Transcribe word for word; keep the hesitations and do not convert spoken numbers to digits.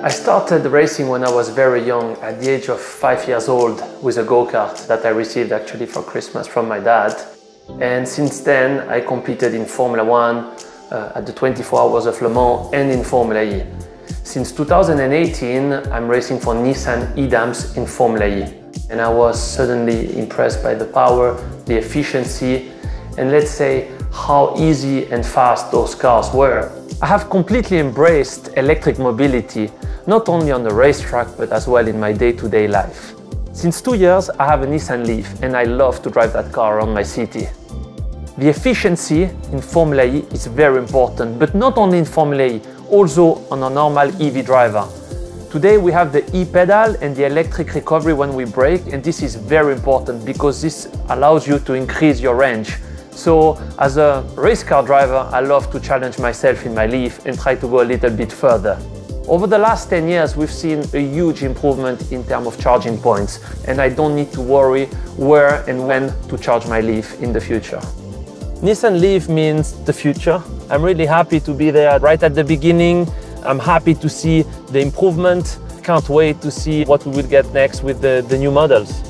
I started racing when I was very young, at the age of five years old, with a go-kart that I received actually for Christmas from my dad. And since then, I competed in Formula One, uh, at the twenty-four Hours of Le Mans, and in Formula E. Since two thousand eighteen, I'm racing for Nissan E-Dams in Formula E. And I was suddenly impressed by the power, the efficiency, and let's say how easy and fast those cars were. I have completely embraced electric mobility, not only on the racetrack, but as well in my day-to-day life. Since two years, I have a Nissan LEAF, and I love to drive that car around my city. The efficiency in Formula E is very important, but not only in Formula E, also on a normal E V driver. Today we have the e-pedal and the electric recovery when we brake, and this is very important because this allows you to increase your range. So as a race car driver, I love to challenge myself in my LEAF and try to go a little bit further. Over the last ten years, we've seen a huge improvement in terms of charging points, and I don't need to worry where and when to charge my LEAF in the future. Nissan LEAF means the future. I'm really happy to be there right at the beginning. I'm happy to see the improvement. Can't wait to see what we will get next with the, the new models.